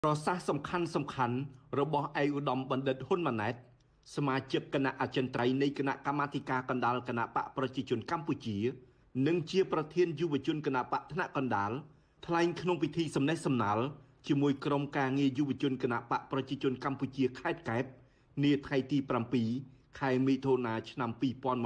ប្រសាសន៍សំខាន់របស់ឯកឧត្តមបណ្ឌិតហ៊ុនម៉ាណែតសមាជិកគណៈអចិន្ត្រៃយ៍នៃគណៈកម្មាធិការកណ្ដាលគណៈបកប្រជាជនកម្ពុជានិងជាប្រធានយុវជនគណៈបកថ្នាក់កណ្ដាលថ្លែងក្នុងពិធីសំណេះសំណាលជាមួយក្រុមការងារយុវជនគណៈបកប្រជាជនកម្ពុជាខេត្តកែបនាថ្ងៃទី7ខែមិថុនាឆ្នាំ2023ឯកឧ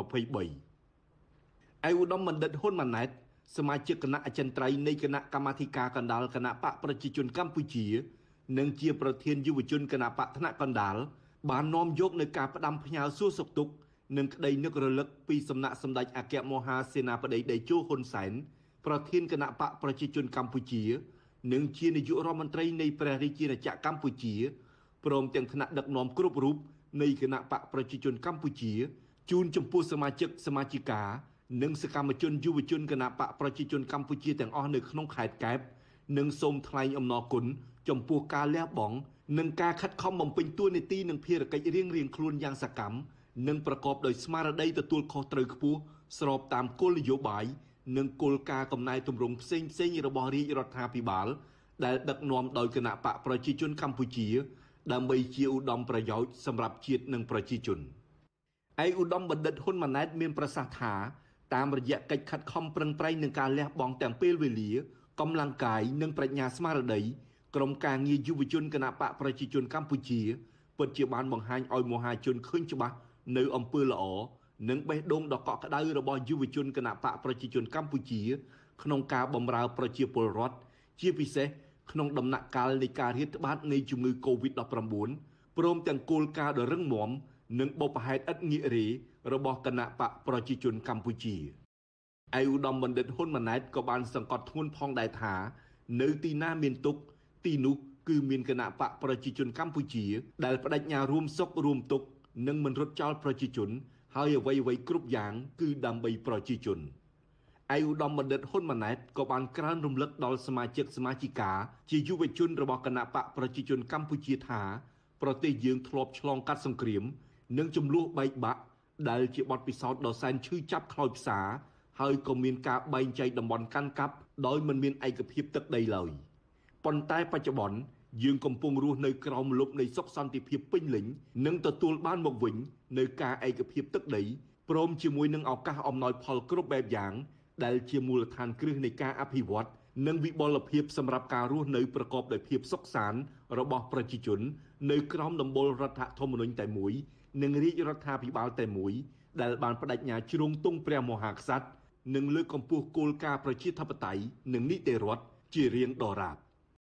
ត្តមបណ្ឌិតហ៊ុនម៉ាណែតសមាជិកគណៈអចិន្ត្រៃយ៍នៃគណៈកម្មាធិការកណ្ដាលគណៈបកប្រជាជនកម្ពុជានិងជាប្រធានយុវជនគណៈបកថ្នាក់កណ្ដាលបាននាំយកនៅការផ្ដាំផ្ញើសួរសុខទុក្ខនិងក្តីនឹករលឹកពីសំណាក់សម្ដេចអគ្គមហាសេនាបតីតេជោហ៊ុនសែនប្រធានគណៈបកប្រជាជនកម្ពុជានិងជានាយករដ្ឋមន្ត្រីនៃព្រះរាជាណាចក្រកម្ពុជាព្រមទាំងថ្នាក់ដឹកនាំគ្រប់រូបនៃគណៈបកប្រជាជនកម្ពុជាជូនចំពោះសមាជិកសមាជិកានិងសកម្មជនយុវជនគណៈបកប្រជាជនកម្ពុជាទាំងអស់នៅក្នុងខេត្តកែបនិងសូមថ្លែងអំណរគុណចំពោះការលះបង់និងការខិតខំបំពេញតួនាទីនិងភារកិច្ចរៀងៗខ្លួនយ៉ាងសកម្មនិងប្រកបដោយស្មារតីទទួលខុសត្រូវខ្ពស់ស្របតាមគោលនយោបាយនិងគោលការណ៍កំណែទម្រង់ផ្សេងៗរបស់រាជរដ្ឋាភិបាលដែលដឹកនាំដោយគណៈបកប្រជាជនកម្ពុជាដើម្បីជាឧត្តមប្រយោជន៍សម្រាប់ជាតិនិងប្រជាជនឯកឧត្តមបណ្ឌិតហ៊ុនម៉ាណែតមានប្រសាសន៍ថាតាមរយៈកិច្ចខិតខំប្រឹងប្រែងនឹងការលះបង់ទាំងពេលវេលាកម្លាំងកាយនិងប្រាជ្ញាស្មារតីក្រុមការងារយុវជនគណៈបកប្រជាជនកម្ពុជាពិតជាបានបង្ហាញឲ្យមហាជនឃើញច្បាស់នៅអំពើល្អនិងបេះដូងដ៏កក់ក្ដៅរបស់យុវជនគណៈបកប្រជាជនកម្ពុជាក្នុងការបម្រើប្រជាពលរដ្ឋជាពិសេសក្នុងដំណាក់កាលនៃការរាតត្បាតនៃជំងឺ Covid-19 ព្រមទាំងគោលការណ៍ដ៏រឹងមាំនិងបុព្វហេតុឥតងាករេរបស់គណៈបកប្រជាជនកម្ពុជាឯកឧត្តមបណ្ឌិតហ៊ុនម៉ាណែតក៏បានសង្កត់ធ្ងន់ផងដែរថានៅទីណាមានទុក្ខទីនោះគឺមានគណៈបកប្រជាជនកម្ពុជាដែលបដិញ្ញារួមសុខរួមទុក្ខនិងមិនរត់ចោលប្រជាជនហើយអ្វីៗគ្រប់យ៉ាងគឺដើម្បីប្រជាជនឯកឧត្តមបណ្ឌិតហ៊ុនម៉ាណែតក៏បានក្រើនរំលឹកដល់សមាជិកសមាជិកាជាយុវជនរបស់គណៈបកប្រជាជនកម្ពុជាថាប្រទេសយើងធ្លាប់ឆ្លងកាត់សង្គ្រាមនិងចំនួនបែកបាក់ដែលជាបទពិសោធន៍ដ៏សែនឈឺចាប់ខ្លោចផ្សាហើយក៏មានការបែងចែកតំបន់កាន់កាប់ដោយមិនមានឯកភាពទឹកដីឡើយប៉ុន្តែបច្ចុប្បន្នយើងកំពុងរស់នៅក្រោមម្លប់នៃសុខសន្តិភាពពេញលេញនិងទទួលបានមកវិញនៅការឯកភាពទឹកដីព្រមជាមួយនឹងឱកាសអំណោយផលគ្រប់បែបយ៉ាងដែលជាមូលដ្ឋានគ្រឹះនៃការអភិវឌ្ឍនិងវិបុលភាពសម្រាប់ការរស់នៅប្រកបដោយភាពសុខសាន្តរបស់ប្រជាជននៅក្រោមដំបូលរដ្ឋធម្មនុញ្ញតែមួយនិងរាជរដ្ឋាភិបាលតែមួយដែលបានបដិញ្ញាជ្រងទង់ព្រះមហាក្សត្រនិងលើកកម្ពស់គោលការណ៍ប្រជាធិបតេយ្យនិងនីតិរដ្ឋជារៀងដរាប